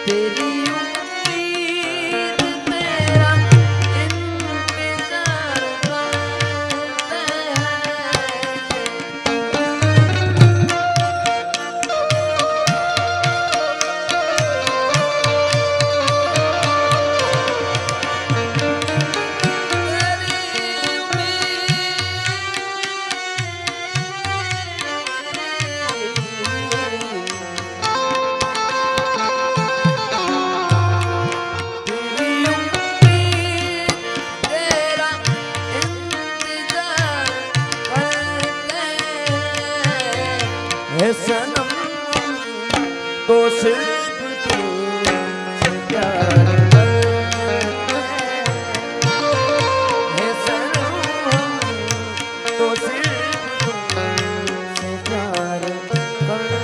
तेरी उम्मीद तेरा इंतजार करते हैं सनम तो सिर्फ तुझसे प्यार करते हैं सनम तो सिर्फ तुझसे प्यार करते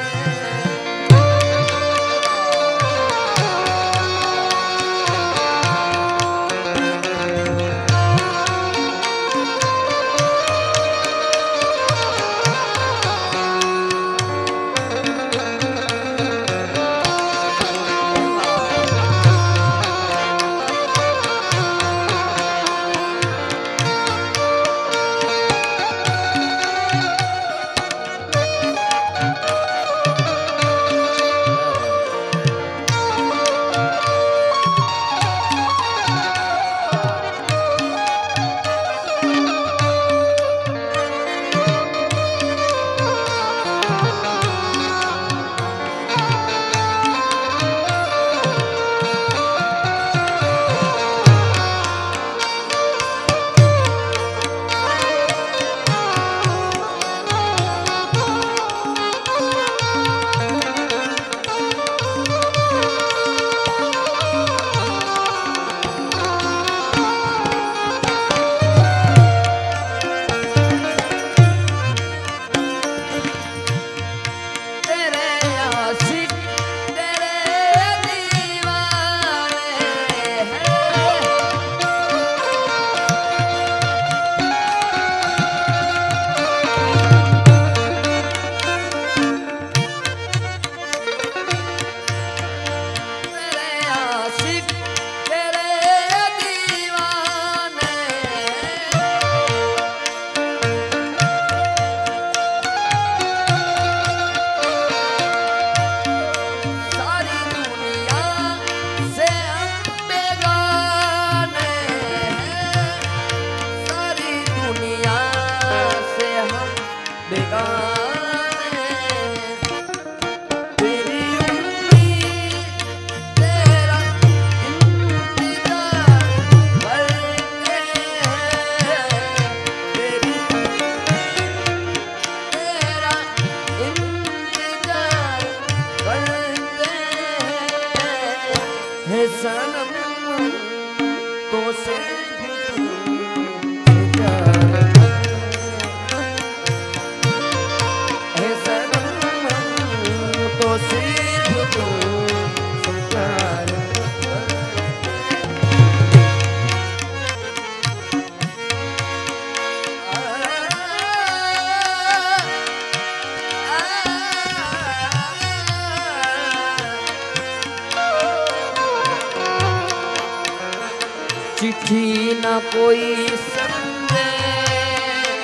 सनम तो सिर्फ तुझसे प्यार है सनम तो सिर्फ तुझसे प्यार चिट्ठी न कोई संदेश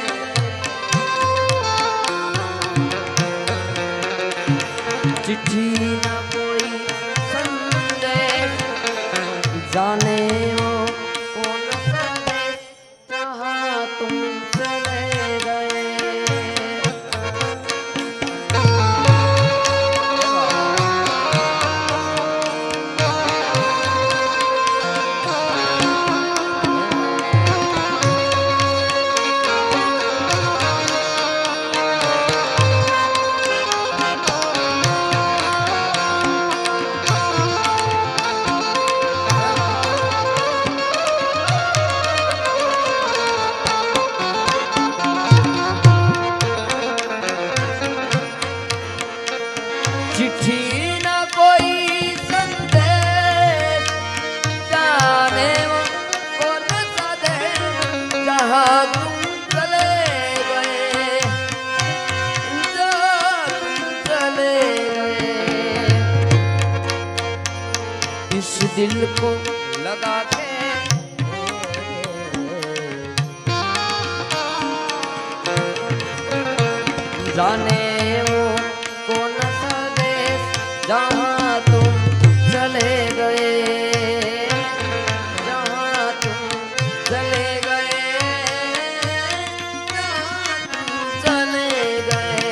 चिट्ठी न कोई संदेश जाने वो कौन संदेश जहाँ तुम चले गए इस दिल को लगा के जाने वो कौन सा देश जहाँ तुम चले गए, जहाँ तुम चले गए, जहाँ तुम चले गए।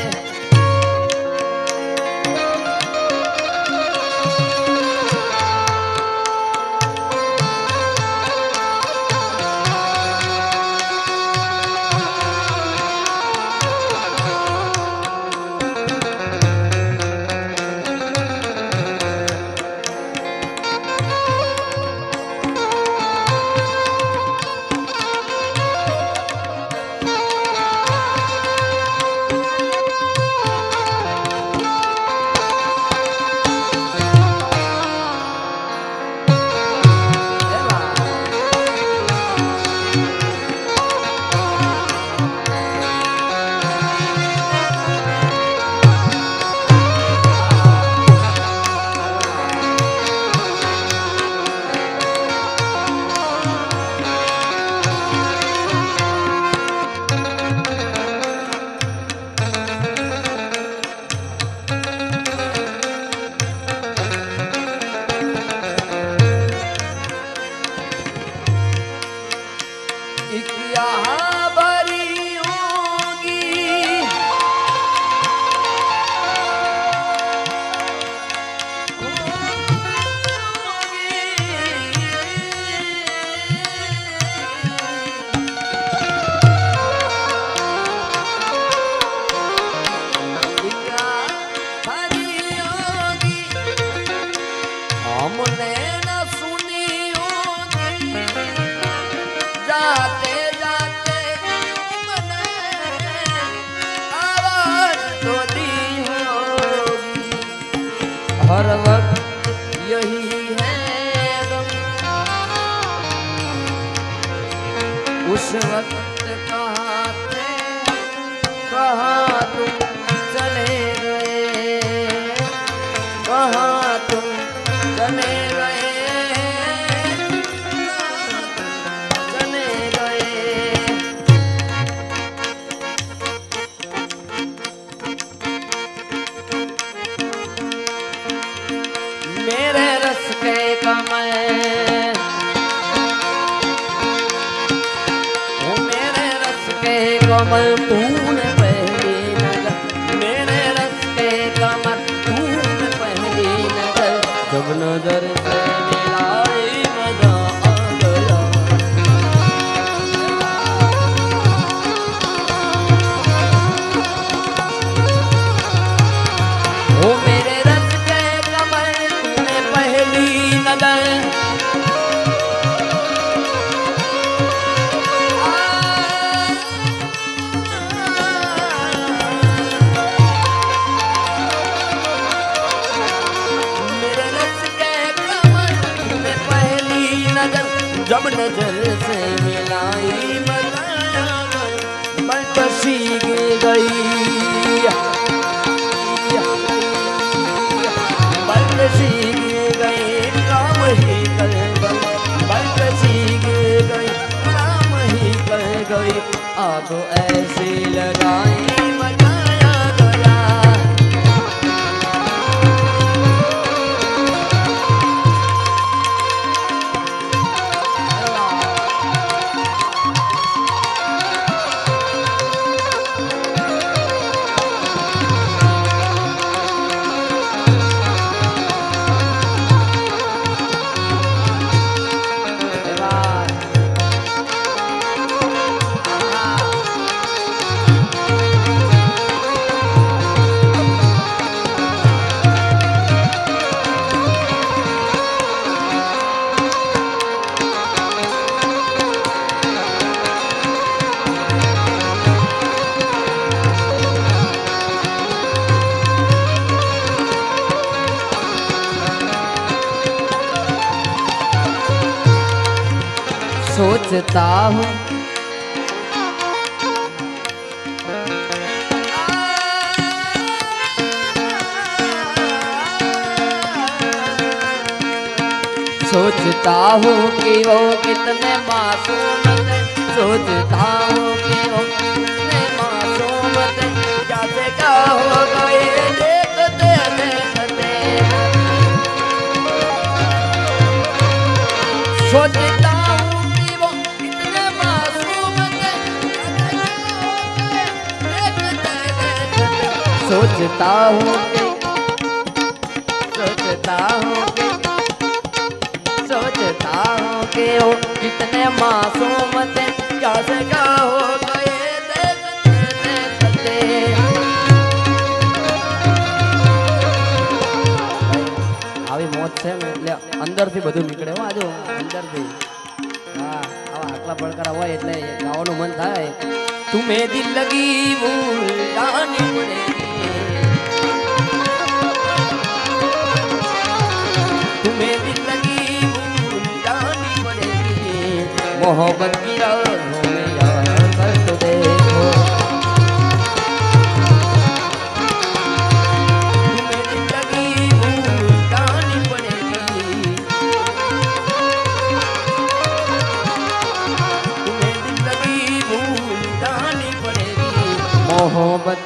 हमने न सुनी होगी, जाते जाते तुमने आवाज तो दी होगी। हर वक्त यही है गम, उस वक्त कहाँ थे, कहाँ तुम चले गए, कहाँ तुम चले गए, चले गए। मेरे रस के कमल, मेरे रस के कमल तूने पहली नजर, मेरे रस के कमल तूने पहली नजर, जब नजर से मिलाई मजा आ गया। ओ मेरे रस के कमल तूने पहली नजर, जब नजर से मिलाई मजा मैं तो सीख गई, मैं तो सीख गई काम ही कर गई, मैं तो सीख गई काम ही कर गई। आग ऐसी लगाई मचाया गया, सोचता हूँ सोचता हूँ कि वो कितने मासूम थे, सोचता हूँ कि वो कितने मासूम थे, कैसे क्या हो गए देखते देखते। सोचता हूँ कि वो कितने मासूम थे, देखते देखते। सोचता हूँ कि वो कितने मासूम थे, कैसे क्या हो गए देखते देखते। આવી મોત છે ને એટલે અંદરથી બધું નીકળે હો આજુ અંદરથી। હા આવા આટલા પડકારા હોય એટલે ગાવાનું મન થાય। तुम्हें दिल लगी भूल जानी पड़ेगी, तुम्हें दिल लगी भूल जानी पड़ेगी, मोहब्बत की राहों में यार कर तो देखो। तुम्हें दिल लगी भूल जानी पड़ेगी, तुम्हें दिल लगी भूल जानी पड़ेगी, मोहब्बत